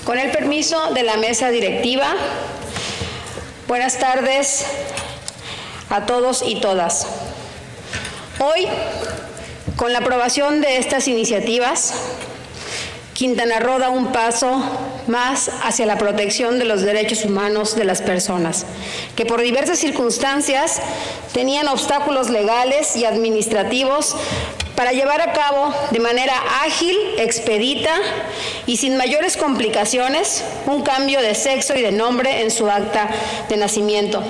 Con el permiso de la mesa directiva, buenas tardes a todos y todas. Hoy, con la aprobación de estas iniciativas, Quintana Roo da un paso más hacia la protección de los derechos humanos de las personas, que por diversas circunstancias tenían obstáculos legales y administrativos para llevar a cabo de manera ágil, expedita y sin mayores complicaciones un cambio de sexo y de nombre en su acta de nacimiento.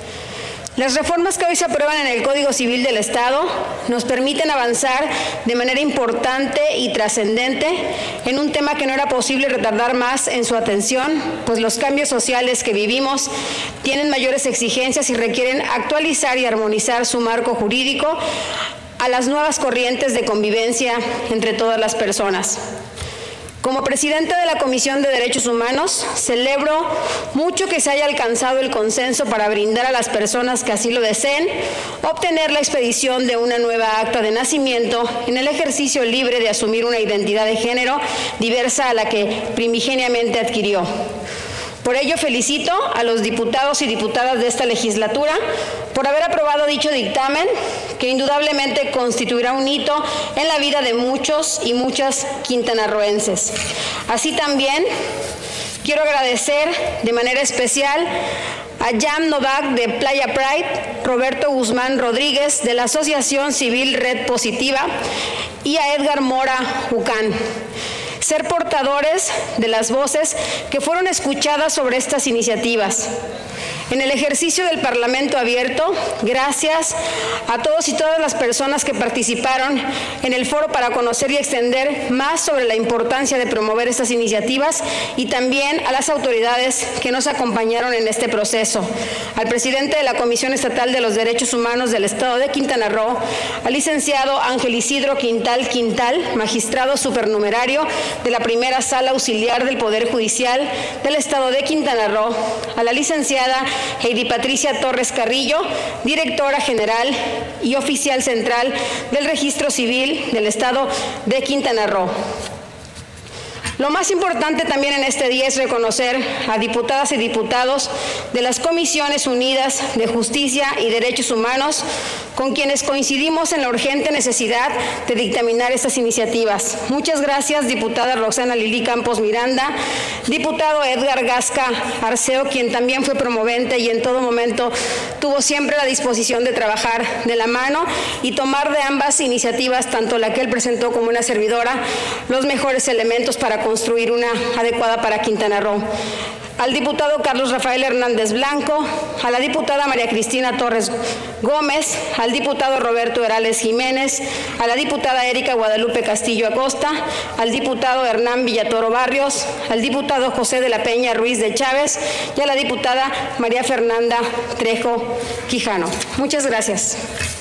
Las reformas que hoy se aprueban en el Código Civil del Estado nos permiten avanzar de manera importante y trascendente en un tema que no era posible retardar más en su atención, pues los cambios sociales que vivimos tienen mayores exigencias y requieren actualizar y armonizar su marco jurídico a las nuevas corrientes de convivencia entre todas las personas. Como presidenta de la Comisión de Derechos Humanos, celebro mucho que se haya alcanzado el consenso para brindar a las personas que así lo deseen obtener la expedición de una nueva acta de nacimiento en el ejercicio libre de asumir una identidad de género diversa a la que primigeniamente adquirió. Por ello, felicito a los diputados y diputadas de esta legislatura por haber aprobado dicho dictamen, que indudablemente constituirá un hito en la vida de muchos y muchas quintanarroenses. Así también quiero agradecer de manera especial a Jan Novak de Playa Pride, Roberto Guzmán Rodríguez de la Asociación Civil Red Positiva y a Edgar Mora Jucán, ser portadores de las voces que fueron escuchadas sobre estas iniciativas. En el ejercicio del Parlamento abierto, gracias a todos y todas las personas que participaron en el foro para conocer y extender más sobre la importancia de promover estas iniciativas, y también a las autoridades que nos acompañaron en este proceso, al presidente de la Comisión Estatal de los Derechos Humanos del Estado de Quintana Roo, al licenciado Ángel Isidro Quintal, magistrado supernumerario de la Primera Sala Auxiliar del Poder Judicial del Estado de Quintana Roo, a la licenciada Heidi Patricia Torres Carrillo, directora general y oficial central del Registro Civil del Estado de Quintana Roo. Lo más importante también en este día es reconocer a diputadas y diputados de las Comisiones Unidas de Justicia y Derechos Humanos, con quienes coincidimos en la urgente necesidad de dictaminar estas iniciativas. Muchas gracias, diputada Roxana Lili Campos Miranda, diputado Edgar Gasca Arceo, quien también fue promovente y en todo momento tuvo siempre la disposición de trabajar de la mano y tomar de ambas iniciativas, tanto la que él presentó como una servidora, los mejores elementos para construir una adecuada para Quintana Roo. Al diputado Carlos Rafael Hernández Blanco, a la diputada María Cristina Torres Gómez, al diputado Roberto Herales Jiménez, a la diputada Erika Guadalupe Castillo Acosta, al diputado Hernán Villatoro Barrios, al diputado José de la Peña Ruiz de Chávez y a la diputada María Fernanda Trejo Quijano. Muchas gracias.